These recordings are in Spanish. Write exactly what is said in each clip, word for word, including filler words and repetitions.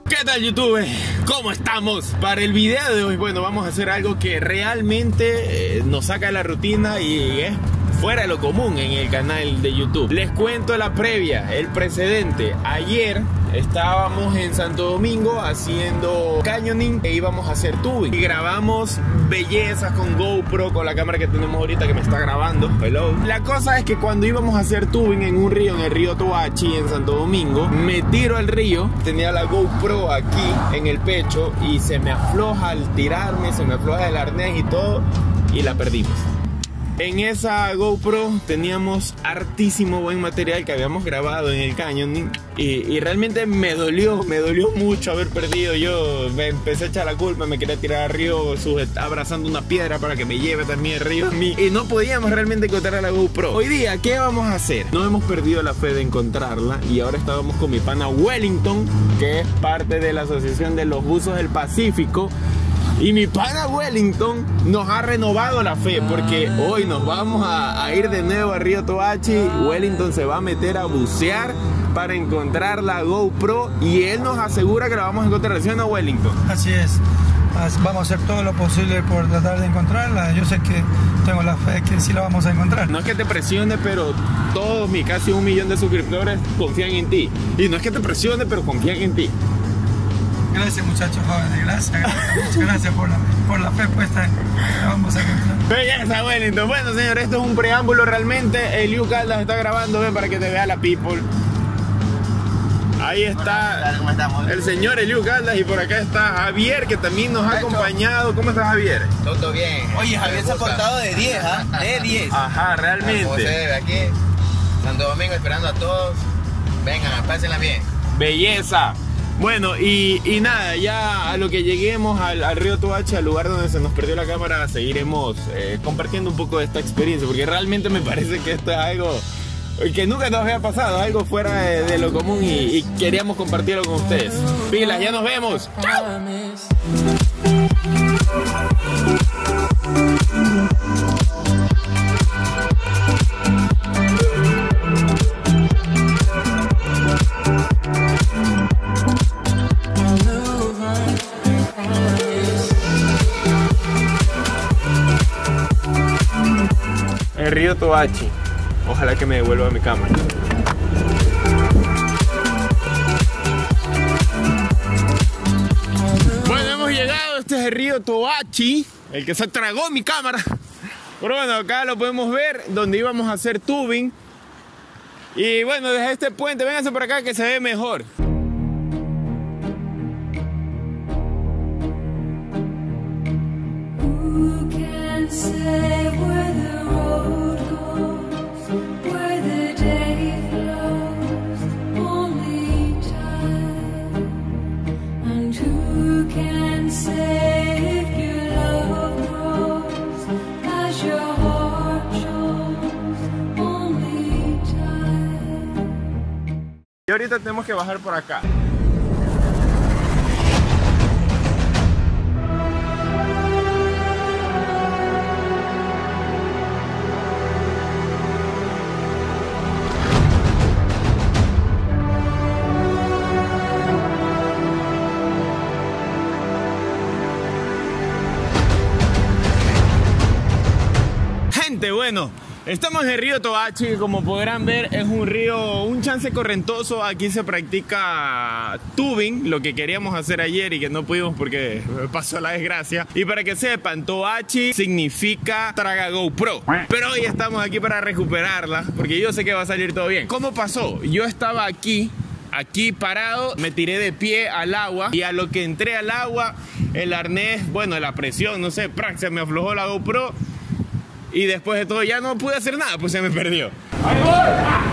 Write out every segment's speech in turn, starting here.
¿Qué tal, YouTube? ¿Cómo estamos? Para el video de hoy, bueno, vamos a hacer algo que realmente eh, nos saca de la rutina y es fuera de lo común en el canal de YouTube. Les cuento la previa, el precedente. Ayer estábamos en Santo Domingo haciendo canyoning e íbamos a hacer tubing. Y grabamos bellezas con GoPro, con la cámara que tenemos ahorita que me está grabando. Hello. La cosa es que cuando íbamos a hacer tubing en un río, en el río Toachi, en Santo Domingo, me tiro al río, tenía la GoPro aquí en el pecho y se me afloja al tirarme, se me afloja el arnés y todo y la perdimos. En esa GoPro teníamos hartísimo buen material que habíamos grabado en el canyoning y, y realmente me dolió, me dolió mucho haber perdido. Yo me empecé a echar la culpa, me quería tirar al río sujet, abrazando una piedra para que me lleve también el río a mí y no podíamos realmente encontrar a la GoPro. Hoy día, ¿qué vamos a hacer? No hemos perdido la fe de encontrarla y ahora estábamos con mi pana Wellington, que es parte de la Asociación de los Buzos del Pacífico. Y mi pana Wellington nos ha renovado la fe porque hoy nos vamos a, a ir de nuevo al río Toachi. Wellington se va a meter a bucear para encontrar la GoPro y él nos asegura que la vamos a encontrar. ¿Sí o no, Wellington? Así es. Vamos a hacer todo lo posible por tratar de encontrarla. Yo sé que tengo la fe que sí la vamos a encontrar. No es que te presione, pero todos mis casi un millón de suscriptores confían en ti. Y no es que te presione, pero confían en ti. Gracias, muchachos jóvenes, gracias, gracias, muchas gracias por la, por la fe puesta en que la vamos a encontrar. Belleza, Wellington. Bueno, señor, esto es un preámbulo realmente. Eliu Caldas está grabando, ven, para que te vea la people. Ahí está el señor Eliu Caldas y por acá está Javier, que también nos ha acompañado. ¿Cómo estás, Javier? Todo bien. Oye, Javier se ha portado de diez, ¿ah? ¿eh? De diez. Ajá, realmente. Como se debe aquí, Santo Domingo, esperando a todos. Vengan, pásenla bien. Belleza. Bueno, y, y nada, ya a lo que lleguemos al, al río Toachi, al lugar donde se nos perdió la cámara, seguiremos eh, compartiendo un poco de esta experiencia, porque realmente me parece que esto es algo que nunca nos había pasado, algo fuera de, de lo común y, y queríamos compartirlo con ustedes. Pilas, ya nos vemos. ¡Chao! El río Toachi. Ojalá que me devuelva mi cámara. Bueno, hemos llegado. Este es el río Toachi, el que se tragó mi cámara. Pero bueno, acá lo podemos ver, donde íbamos a hacer tubing. Y bueno, desde este puente, vénganse por acá que se ve mejor. Y ahorita tenemos que bajar por acá. Gente, bueno, estamos en el río Toachi, que como podrán ver es un río, un chance correntoso. Aquí se practica tubing, lo que queríamos hacer ayer y que no pudimos porque pasó la desgracia. Y para que sepan, Toachi significa traga GoPro. Pero hoy estamos aquí para recuperarla, porque yo sé que va a salir todo bien. ¿Cómo pasó? Yo estaba aquí, aquí parado, me tiré de pie al agua y a lo que entré al agua, el arnés, bueno, la presión, no sé, se me aflojó la GoPro. Y después de todo ya no pude hacer nada, pues se me perdió. ¡Ahí voy!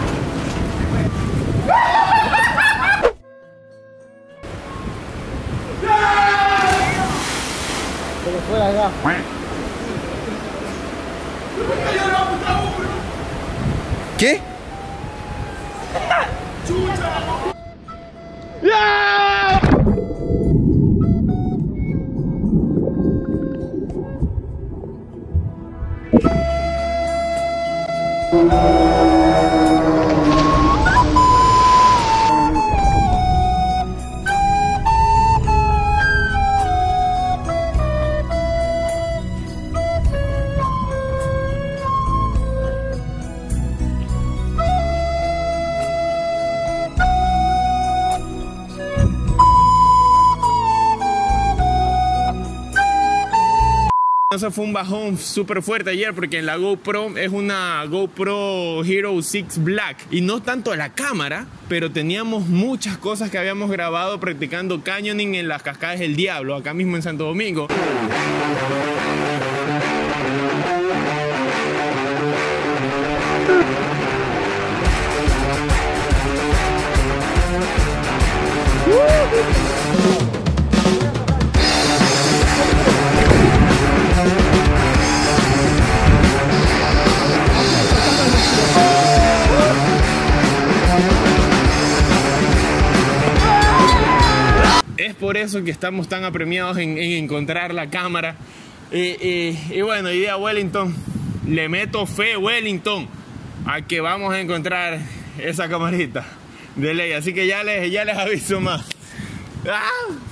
Se le fue allá. ¿Qué? ¡Ya! Eso fue un bajón súper fuerte ayer porque en la GoPro es una GoPro Hero seis Black y no tanto la cámara, pero teníamos muchas cosas que habíamos grabado practicando canyoning en las cascadas del Diablo, acá mismo en Santo Domingo. Es por eso que estamos tan apremiados en, en encontrar la cámara. Eh, eh, y bueno, hoy día Wellington, le meto fe, Wellington, a que vamos a encontrar esa camarita de ley. Así que ya les, ya les aviso más. ¡Ah!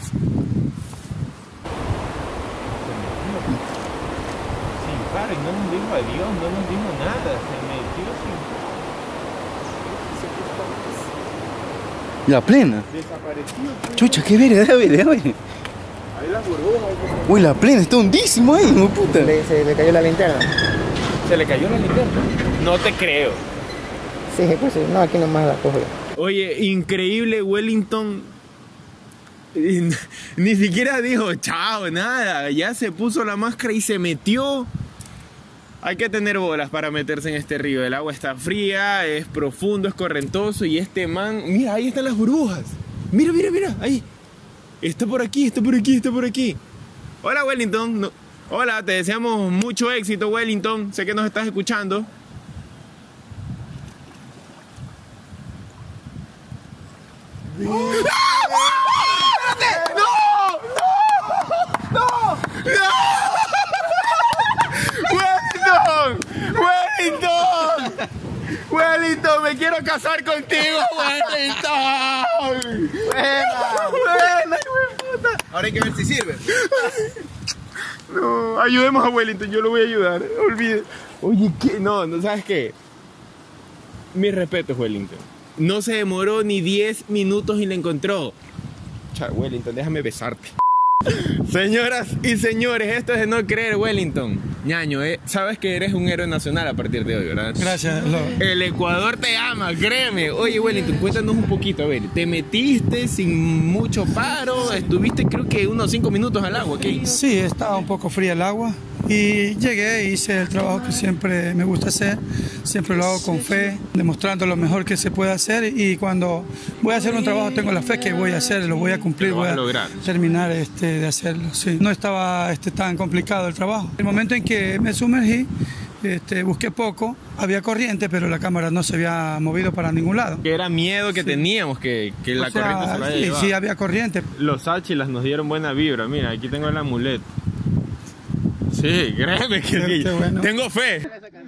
Sin par, no nos dijo adiós, no nos dijo nada. Se metió sin... La plena. Desapareció. Chucha, qué verga, verga, güey. Ahí las burbujas. Uy, la plena está hundísimo ahí, hijo de puta. Le, se le cayó la linterna. ¿Se le cayó la linterna? No te creo. Sí, pues sí. No, aquí nomás la cojo. Oye, increíble Wellington. Ni siquiera dijo chao, nada. Ya se puso la máscara y se metió. Hay que tener bolas para meterse en este río. El agua está fría, es profundo, es correntoso. Y este man, mira, ahí están las burbujas. Mira, mira, mira, ahí. Está por aquí, está por aquí, está por aquí. Hola, Wellington. No. Hola, te deseamos mucho éxito, Wellington. Sé que nos estás escuchando. ¡No! ¡No! ¡No! ¡Wellington! ¡Wellington! ¡Wellington! ¡Me quiero casar contigo, Wellington! Buena. ¡Buena, hijo de puta! Ahora hay que ver si sirve. No, ayudemos a Wellington, yo lo voy a ayudar. Olvide. Oye, ¿qué? No, no, ¿sabes qué? Mis respetos, Wellington. No se demoró ni diez minutos y la encontró. Chao, Wellington, déjame besarte. Señoras y señores, esto es de no creer, Wellington. Ñaño, eh, sabes que eres un héroe nacional a partir de hoy, ¿verdad? Gracias, Lo. El Ecuador te ama, créeme. Oye, Wellington, cuéntanos un poquito, a ver. Te metiste sin mucho paro, estuviste creo que unos cinco minutos al agua, ¿qué? Sí, estaba un poco fría el agua y llegué, hice el trabajo que siempre me gusta hacer, siempre lo hago con fe, demostrando lo mejor que se puede hacer y cuando voy a hacer un trabajo tengo la fe que voy a hacer, lo voy a cumplir, Lo voy vas a a lograr. terminar este, de hacerlo. Sí. No estaba este, tan complicado el trabajo. El momento en que me sumergí, Este, busqué poco, había corriente, pero la cámara no se había movido para ningún lado. Que era miedo que Sí. teníamos, que, que la O sea, corriente se la haya sí, llevado. sí, había corriente. Los Sáchilas nos dieron buena vibra. Mira, aquí tengo el amuleto. Sí, créeme que, Qué- que qué bueno. tengo fe.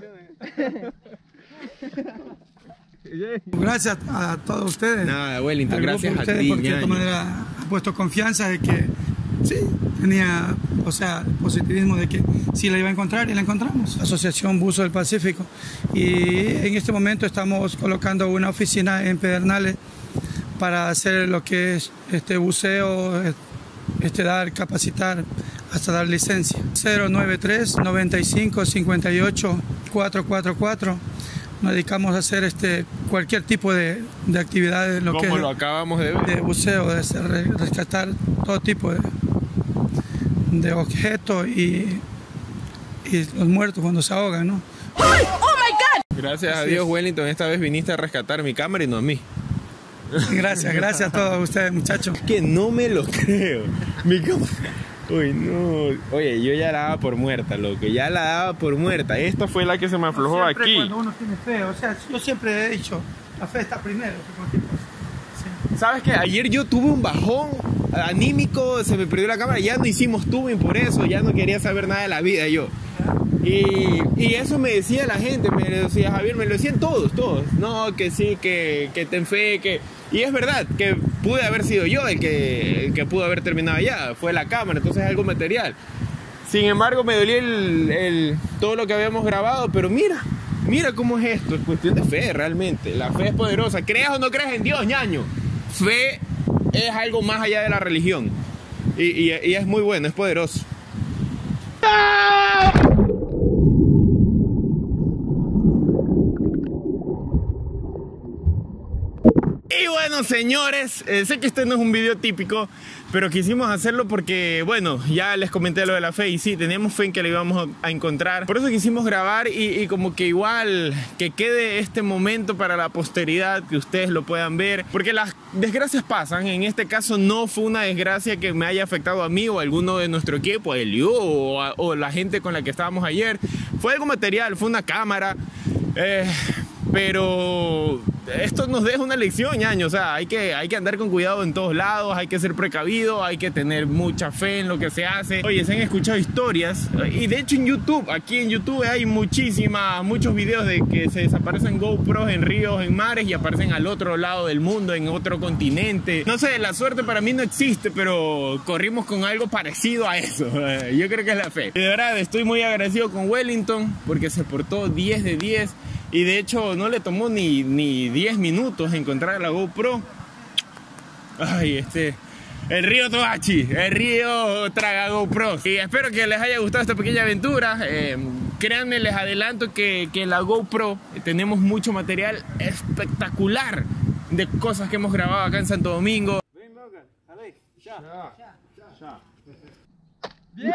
Gracias a todos ustedes. Nada, Wellington, al grupo gracias de a ustedes, ti, porque de esta ñaño. manera ha puesto confianza de que sí, tenía, o sea, positivismo de que sí la iba a encontrar y la encontramos. Asociación Buzo del Pacífico. Y en este momento estamos colocando una oficina en Pedernales para hacer lo que es este buceo, este dar, capacitar, hasta dar licencia. cero nueve tres, noventa y cinco, cincuenta y ocho, cuatrocientos cuarenta y cuatro. Nos dedicamos a hacer este, cualquier tipo de, de actividades, lo que Como es lo acabamos de ver. de buceo, de hacer- rescatar todo tipo de, de objetos y, y los muertos cuando se ahogan, ¿no? Gracias a Dios, Wellington, esta vez viniste a rescatar mi cámara y no a mí. Gracias, gracias a todos ustedes, muchachos. Que no me lo creo. Mi cámara... Uy, no. Oye, yo ya la daba por muerta, loco. Ya la daba por muerta. Esta fue la que se me aflojó Siempre aquí. Cuando uno tiene fe, o sea, yo siempre he dicho, la fe está primero que cualquier cosa. Sí. ¿Sabes qué? Ayer yo tuve un bajón anímico, se me perdió la cámara, ya no hicimos tubing por eso, ya no quería saber nada de la vida yo. Y, y eso me decía la gente, me lo decía Javier, me lo decían todos, todos. No, que sí, que, que ten fe, que... Y es verdad, que pude haber sido yo el que, el que pudo haber terminado allá, fue la cámara, entonces es algo material. Sin embargo, me dolía el, el, todo lo que habíamos grabado, pero mira, mira cómo es esto, es cuestión de fe realmente. La fe es poderosa, creas o no creas en Dios, ñaño. Fe es algo más allá de la religión y, y, y es muy bueno, es poderoso. ¡Ah! Y bueno, señores, eh, sé que este no es un video típico, pero quisimos hacerlo porque, bueno, ya les comenté lo de la fe y sí, teníamos fe en que lo íbamos a encontrar. Por eso quisimos grabar y, y como que igual que quede este momento para la posteridad, que ustedes lo puedan ver. Porque las desgracias pasan. En este caso no fue una desgracia que me haya afectado a mí o a alguno de nuestro equipo, a Eliu o, a, o la gente con la que estábamos ayer. Fue algo material, fue una cámara. Eh, pero esto nos deja una lección, ñaño. O sea, hay que, hay que andar con cuidado en todos lados, hay que ser precavido, hay que tener mucha fe en lo que se hace. Oye, se han escuchado historias, y de hecho en YouTube, aquí en YouTube hay muchísimas, muchos videos de que se desaparecen GoPros en ríos, en mares, y aparecen al otro lado del mundo, en otro continente. No sé, la suerte para mí no existe, pero corrimos con algo parecido a eso. Yo creo que es la fe. Y de verdad, estoy muy agradecido con Wellington, porque se portó diez de diez. Y de hecho no le tomó ni, ni diez minutos encontrar la GoPro. Ay, este... El río Toachi, el río traga GoPro. Y espero que les haya gustado esta pequeña aventura. Eh, créanme, les adelanto que, que la GoPro tenemos mucho material espectacular de cosas que hemos grabado acá en Santo Domingo. ¡Bien!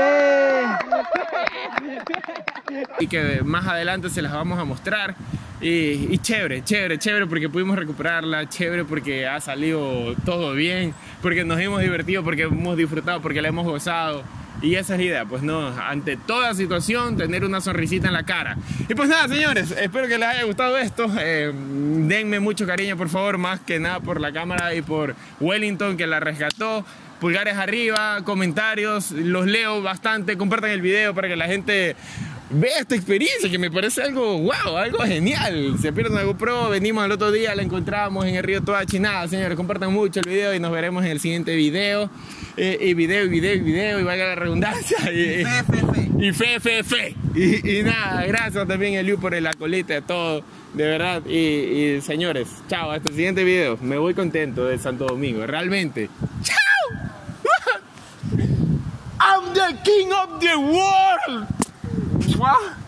Y que más adelante se las vamos a mostrar. Y, y chévere, chévere, chévere porque pudimos recuperarla, chévere porque ha salido todo bien, porque nos hemos divertido, porque hemos disfrutado, porque la hemos gozado. Y esa es la idea, pues no, ante toda situación tener una sonrisita en la cara. Y pues nada, señores, espero que les haya gustado esto. eh, Denme mucho cariño, por favor, más que nada por la cámara y por Wellington, que la rescató. Pulgares arriba, comentarios, los leo bastante. Compartan el video para que la gente vea esta experiencia, que me parece algo wow, algo genial. Se pierden la GoPro, venimos al otro día, la encontramos en el río Toachi. Nada, señores, compartan mucho el video y nos veremos en el siguiente video. Eh, y video, y video, y video, y valga la redundancia. Y fe, fe, fe. Y fe, fe, fe. Y, y nada, gracias también Eliu por la colita de todo, de verdad. Y, y señores, chao, hasta el siguiente video. Me voy contento de Santo Domingo, realmente. ¡Chao! I'm the king of the world! What?